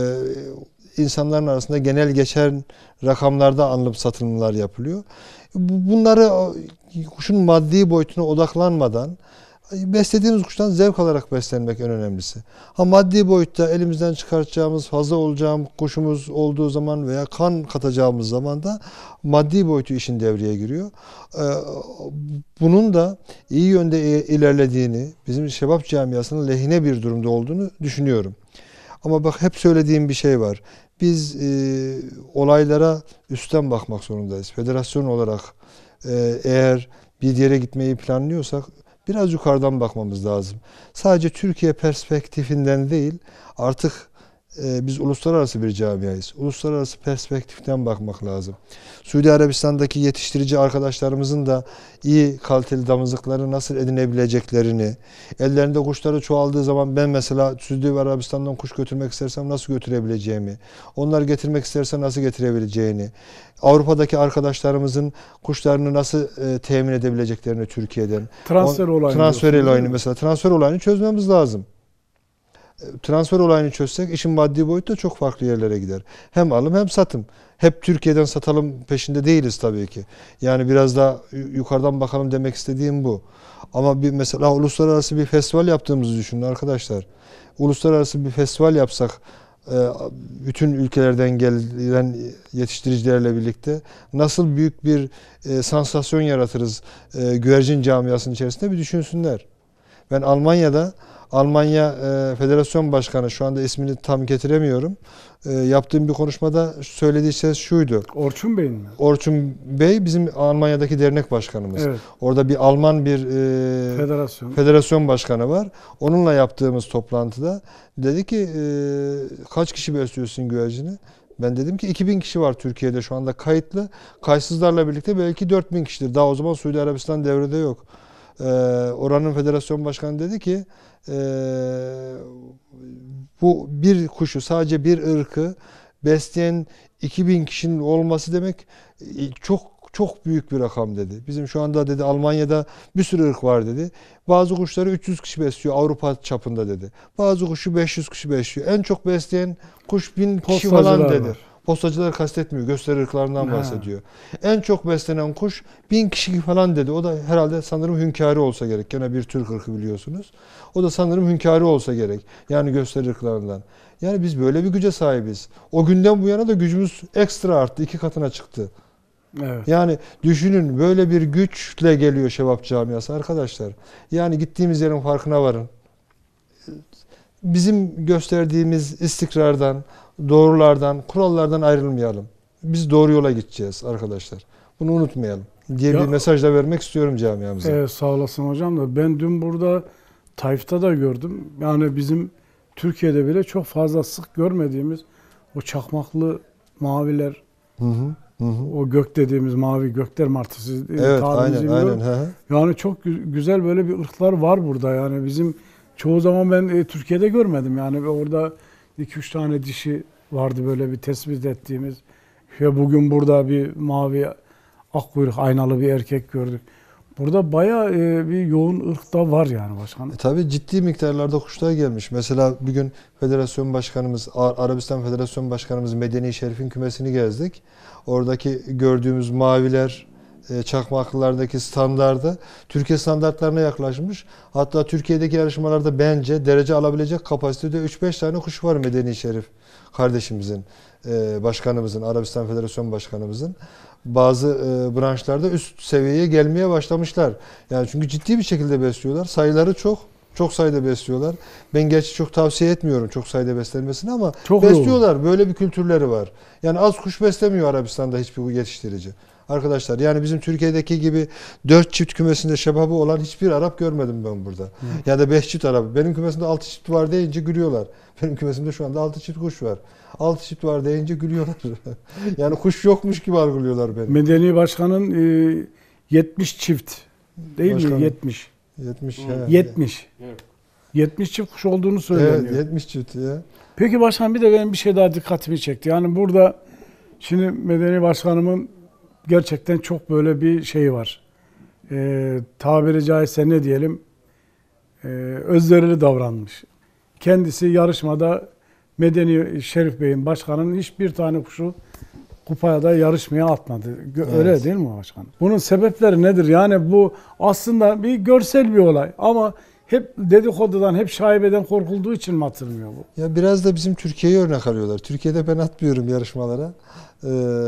insanların arasında genel geçen rakamlarda alınıp satılımlar yapılıyor. Bunları kuşun maddi boyutuna odaklanmadan beslediğimiz kuştan zevk alarak beslenmek en önemlisi. Ha maddi boyutta elimizden çıkartacağımız, fazla olacağımız kuşumuz olduğu zaman veya kan katacağımız zaman da maddi boyutu işin devreye giriyor. Ee, bunun da iyi yönde ilerlediğini, bizim şebap camiasının lehine bir durumda olduğunu düşünüyorum. Ama bak hep söylediğim bir şey var. Biz e, olaylara üstten bakmak zorundayız. Federasyon olarak e, eğer bir yere gitmeyi planlıyorsak biraz yukarıdan bakmamız lazım. Sadece Türkiye perspektifinden değil, artık e, biz uluslararası bir camiayız. Uluslararası perspektiften bakmak lazım. Suudi Arabistan'daki yetiştirici arkadaşlarımızın da iyi kaliteli damızlıkları nasıl edinebileceklerini, ellerinde kuşları çoğaldığı zaman ben mesela Suudi Arabistan'dan kuş götürmek istersem nasıl götürebileceğimi, onlar getirmek isterse nasıl getirebileceğini, Avrupa'daki arkadaşlarımızın kuşlarını nasıl e, temin edebileceklerini Türkiye'den. Transfer olayını. Transfer olayını mesela transfer olayını çözmemiz lazım. Transfer olayını çözsek işin maddi boyutu da çok farklı yerlere gider. Hem alım hem satım. Hep Türkiye'den satalım peşinde değiliz tabii ki. Yani biraz daha yukarıdan bakalım demek istediğim bu. Ama bir mesela uluslararası bir festival yaptığımızı düşünün arkadaşlar. Uluslararası bir festival yapsak bütün ülkelerden gelen yetiştiricilerle birlikte nasıl büyük bir sansasyon yaratırız güvercin camiasının içerisinde bir düşünsünler. Ben Almanya'da Almanya e, Federasyon Başkanı, şu anda ismini tam getiremiyorum. E, yaptığım bir konuşmada söylediği ses şuydu. Orçun Bey mi? Orçun Bey bizim Almanya'daki dernek başkanımız. Evet. Orada bir Alman bir e, federasyon. federasyon başkanı var. Onunla yaptığımız toplantıda dedi ki e, kaç kişi besliyorsun güvercini? Ben dedim ki iki bin kişi var Türkiye'de şu anda kayıtlı. Kayıtsızlarla birlikte belki dört bin kişidir. Daha o zaman Suudi Arabistan devrede yok. E, oranın federasyon başkanı dedi ki Ee, bu bir kuşu, sadece bir ırkı besleyen iki bin kişinin olması demek çok çok büyük bir rakam dedi. Bizim şu anda dedi Almanya'da bir sürü ırk var dedi. Bazı kuşları üç yüz kişi besliyor Avrupa çapında dedi. Bazı kuşu beş yüz kişi besliyor. En çok besleyen kuş bin kişi falan dedi. Var. Postacılar kastetmiyor. Gösteri ırklarından ha. bahsediyor. En çok beslenen kuş bin kişi falan dedi. O da herhalde sanırım hünkârı olsa gerek. Gene bir Türk ırkı biliyorsunuz. O da sanırım hünkârı olsa gerek. Yani gösteri ırklarından. Yani biz böyle bir güce sahibiz. O günden bu yana da gücümüz ekstra arttı. iki katına çıktı. Evet. Yani düşünün böyle bir güçle geliyor Şebap camiası arkadaşlar. Yani gittiğimiz yerin farkına varın. Bizim gösterdiğimiz istikrardan, doğrulardan, kurallardan ayrılmayalım. Biz doğru yola gideceğiz arkadaşlar. Bunu unutmayalım diye ya, bir mesaj da vermek istiyorum camiamıza. Evet, sağ olasın hocam da ben dün burada Taif'te da gördüm. Yani bizim Türkiye'de bile çok fazla sık görmediğimiz o çakmaklı maviler, hı hı, hı. o gök dediğimiz mavi gökler martısı. Evet, aynen, aynen. Hı hı. Yani çok güzel böyle bir ırklar var burada. Yani bizim çoğu zaman ben e, Türkiye'de görmedim. Yani orada iki üç tane dişi vardı böyle bir tespit ettiğimiz. Ve bugün burada bir mavi akkuyruk aynalı bir erkek gördük. Burada bayağı e, bir yoğun ırk da var yani başkanım. E, tabii ciddi miktarlarda kuşlar gelmiş. Mesela bugün Federasyon Başkanımız, Arabistan Federasyon Başkanımız Medeni Şerif'in kümesini gezdik. Oradaki gördüğümüz maviler, e, çakmaklılardaki standarda Türkiye standartlarına yaklaşmış. Hatta Türkiye'deki yarışmalarda bence derece alabilecek kapasitede üç beş tane kuş var Medeni Şerif kardeşimizin, e, başkanımızın, Arabistan Federasyon Başkanımızın. Bazı e, branşlarda üst seviyeye gelmeye başlamışlar. Yani çünkü ciddi bir şekilde besliyorlar. Sayıları çok. Çok sayıda besliyorlar. Ben gerçi çok tavsiye etmiyorum çok sayıda beslenmesini ama çok besliyorlar. Olur. Böyle bir kültürleri var. Yani az kuş beslemiyor Arabistan'da hiçbir yetiştirici. Arkadaşlar yani bizim Türkiye'deki gibi dört çift kümesinde şebabı olan hiçbir Arap görmedim ben burada. Hı. Ya da beş çift Arap. Benim kümesimde altı çift var deyince gülüyorlar. Benim kümesimde şu anda altı çift kuş var. altı çift var deyince gülüyorlar. Yani kuş yokmuş gibi algılıyorlar beni. Medeni Başkan'ın e, yetmiş çift değil Başkanım. mi? yetmiş. yetmiş. He. yetmiş. Evet. yetmiş çift kuş olduğunu söyleniyor. Evet, yetmiş çift ya. Peki başkan bir de benim bir şey daha dikkatimi çekti. Yani burada şimdi Medeni Başkanımın gerçekten çok böyle bir şey var. Ee, tabiri caizse ne diyelim? Ee, özverili davranmış. Kendisi yarışmada Medeni Şerif Bey'in başkanının hiçbir tane kuşu kupaya da yarışmaya atmadı. Öyle evet. değil mi başkan? Bunun sebepleri nedir? Yani bu aslında bir görsel bir olay ama hep dedikodudan, hep şaibeden korkulduğu için mi atılmıyor bu? Ya biraz da bizim Türkiye'yi örnek alıyorlar. Türkiye'de ben atmıyorum yarışmalara. Ee,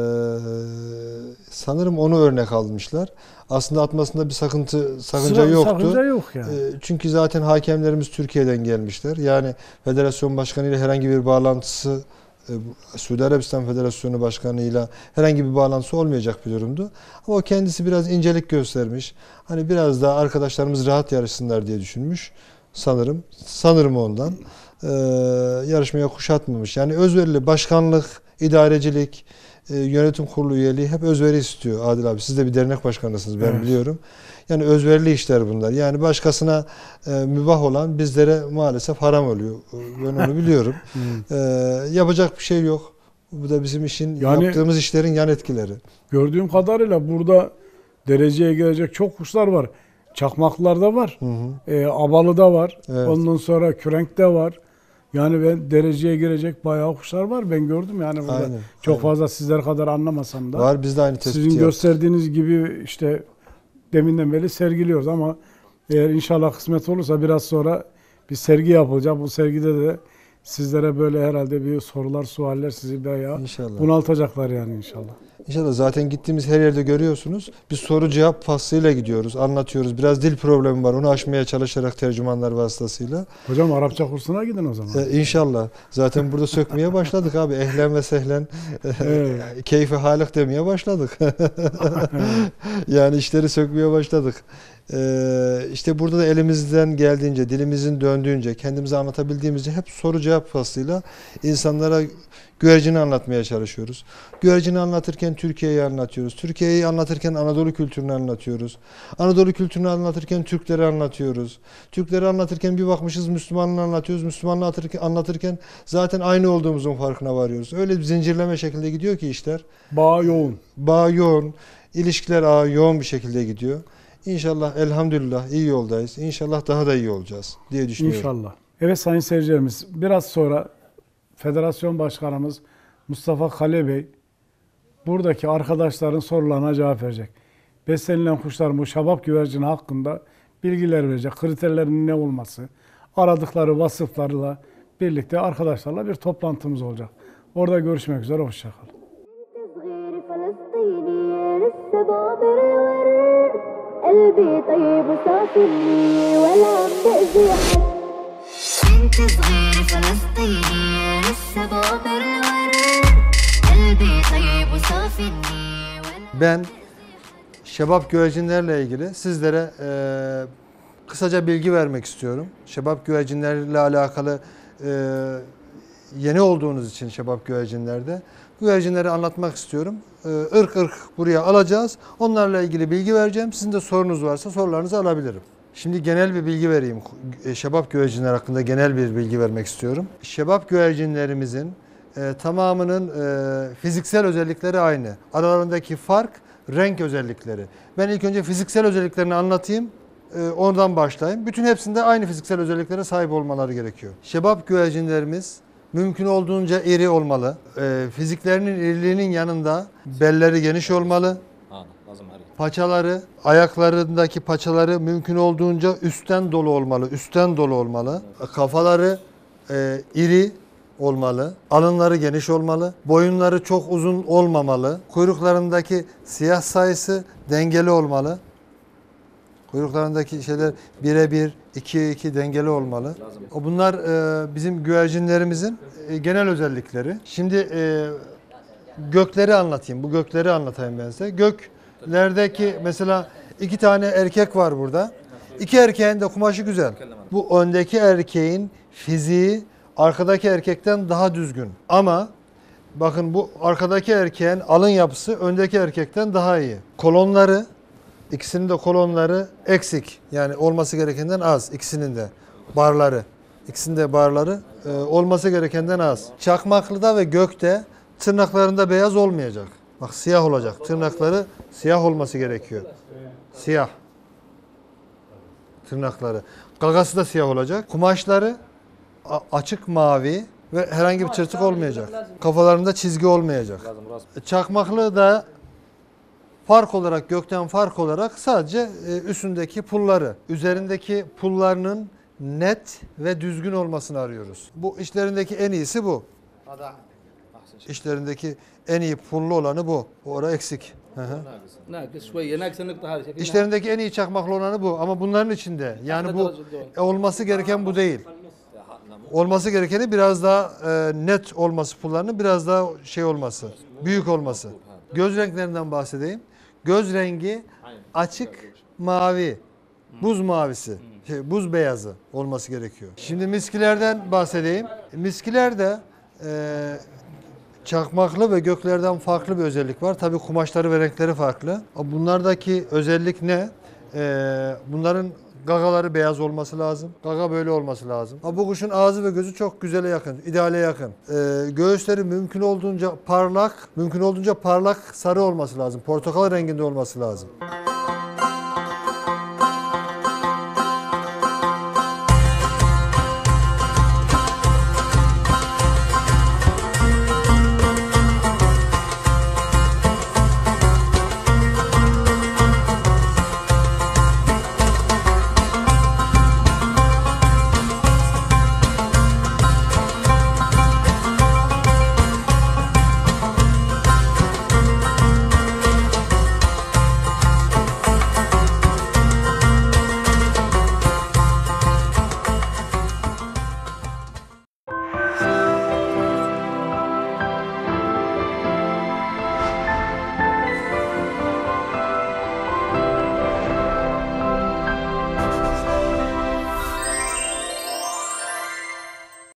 sanırım onu örnek almışlar. Aslında atmasında bir sakıntı, sakınca Sıra, yoktu. Sakınca yok yani. Ee, çünkü zaten hakemlerimiz Türkiye'den gelmişler. Yani federasyon başkanı ile herhangi bir bağlantısı, Suudi Arabistan Federasyonu Başkanı'yla herhangi bir bağlantısı olmayacak bir durumdu. Ama o kendisi biraz incelik göstermiş. Hani biraz daha arkadaşlarımız rahat yarışsınlar diye düşünmüş. Sanırım. Sanırım ondan. Ee, yarışmaya kuşatmamış. Yani özverili başkanlık, idarecilik, e, yönetim kurulu üyeliği hep özveri istiyor Adil abi. Siz de bir dernek başkanısınız ben evet. biliyorum. Yani özverili işler bunlar. Yani başkasına e, mübah olan bizlere maalesef haram oluyor. Ben onu biliyorum. e, yapacak bir şey yok. Bu da bizim işin, yani, yaptığımız işlerin yan etkileri. Gördüğüm kadarıyla burada dereceye gelecek çok kuşlar var. Çakmaklarda var. Hı hı. E, Abalı'da var. Evet. Ondan sonra Kürenk'te var. Yani ben dereceye girecek bayağı kuşlar var. Ben gördüm yani burada. Aynen, çok aynen. fazla sizler kadar anlamasam da. Var, biz de aynı tespiti Sizin yaptık. Gösterdiğiniz gibi işte deminden beri sergiliyoruz ama eğer inşallah kısmet olursa biraz sonra bir sergi yapılacak. Bu sergide de sizlere böyle herhalde bir sorular, sualler sizi bayağı inşallah. bunaltacaklar yani inşallah. İnşallah zaten gittiğimiz her yerde görüyorsunuz. Biz soru cevap faslıyla gidiyoruz, anlatıyoruz. Biraz dil problemi var. Onu aşmaya çalışarak tercümanlar vasıtasıyla. Hocam Arapça kursuna gidin o zaman. Ee, inşallah. Zaten burada sökmeye başladık abi. Ehlen ve sehlen. Evet. Keyfi halik demeye başladık. Yani işleri sökmeye başladık. Ee, işte burada da elimizden geldiğince, dilimizin döndüğünce, kendimize anlatabildiğimizce hep soru cevap faslıyla insanlara güvercini anlatmaya çalışıyoruz. Güvercini anlatırken Türkiye'yi anlatıyoruz. Türkiye'yi anlatırken Anadolu kültürünü anlatıyoruz. Anadolu kültürünü anlatırken Türkleri anlatıyoruz. Türkleri anlatırken bir bakmışız Müslümanlığı anlatıyoruz. Müslümanlığı anlatırken zaten aynı olduğumuzun farkına varıyoruz. Öyle bir zincirleme şekilde gidiyor ki işler. Bağ yoğun. Bağ yoğun, ilişkiler ağı yoğun bir şekilde gidiyor. İnşallah elhamdülillah iyi yoldayız. İnşallah daha da iyi olacağız diye düşünüyorum. İnşallah. Evet sayın seyircilerimiz, biraz sonra Federasyon Başkanımız Mustafa Kale Bey buradaki arkadaşların sorularına cevap verecek. Beslenilen kuşların bu şabap güvercini hakkında bilgiler verecek. Kriterlerinin ne olması, aradıkları vasıflarla birlikte arkadaşlarla bir toplantımız olacak. Orada görüşmek üzere, hoşçakalın. قلبي طيب وصافي ولا عم بأذي حد كنت صغير فلسطيني لسه بعبر الورد قلبي طيب وصافي Ben şebap güvercinlerle ilgili sizlere e, kısaca bilgi vermek istiyorum. Şebap güvercinlerle alakalı e, yeni olduğunuz için şebap güvercinlerde güvercinleri anlatmak istiyorum. Irk ırk buraya alacağız. Onlarla ilgili bilgi vereceğim. Sizin de sorunuz varsa sorularınızı alabilirim. Şimdi genel bir bilgi vereyim. Şebap güvercinler hakkında genel bir bilgi vermek istiyorum. Şebap güvercinlerimizin e, tamamının e, fiziksel özellikleri aynı. Aralarındaki fark renk özellikleri. Ben ilk önce fiziksel özelliklerini anlatayım. E, oradan başlayayım. Bütün hepsinde aynı fiziksel özelliklere sahip olmaları gerekiyor. Şebap güvercinlerimiz mümkün olduğunca iri olmalı. E, fiziklerinin iriliğinin yanında belleri geniş olmalı. Paçaları, ayaklarındaki paçaları mümkün olduğunca üstten dolu olmalı. Üstten dolu olmalı. Kafaları e, iri olmalı. Alınları geniş olmalı. Boyunları çok uzun olmamalı. Kuyruklarındaki siyah sayısı dengeli olmalı. Kuyruklarındaki şeyler bire bir, ikiye iki dengeli olmalı. Bunlar e, bizim güvercinlerimizin e, genel özellikleri. Şimdi e, gökleri anlatayım. Bu gökleri anlatayım ben size. Göklerdeki mesela iki tane erkek var burada. İki erkeğin de kumaşı güzel. Bu öndeki erkeğin fiziği arkadaki erkekten daha düzgün. Ama bakın bu arkadaki erkeğin alın yapısı öndeki erkekten daha iyi. Kolonları, İkisinin de kolonları eksik. Yani olması gerekenden az. İkisinin de barları. İkisinin de barları e, olması gerekenden az. Çakmaklı'da ve gökte tırnaklarında beyaz olmayacak. Bak siyah olacak. Tırnakları siyah olması gerekiyor. Siyah. Tırnakları. Gagası da siyah olacak. Kumaşları açık mavi ve herhangi bir çırtık olmayacak. Kafalarında çizgi olmayacak. Çakmaklı da fark olarak, gökten fark olarak sadece üstündeki pulları, üzerindeki pullarının net ve düzgün olmasını arıyoruz. Bu işlerindeki en iyisi bu. İşlerindeki en iyi pullu olanı bu. Orada eksik. Hı hı. İşlerindeki en iyi çakmaklı olanı bu. Ama bunların içinde yani bu olması gereken bu değil. Olması gerekeni biraz daha e, net olması pullarının biraz daha şey olması, büyük olması. Göz renklerinden bahsedeyim. Göz rengi açık mavi, buz mavisi, şey, buz beyazı olması gerekiyor. Şimdi miskilerden bahsedeyim. Miskiler de e, çakmaklı ve göklerden farklı bir özellik var. Tabii kumaşları ve renkleri farklı. Bunlardaki özellik ne? E, bunların gagaları beyaz olması lazım. Gaga böyle olması lazım. Ama bu kuşun ağzı ve gözü çok güzele yakın, ideale yakın. Ee, göğüsleri mümkün olduğunca parlak, mümkün olduğunca parlak sarı olması lazım. Portakal renginde olması lazım.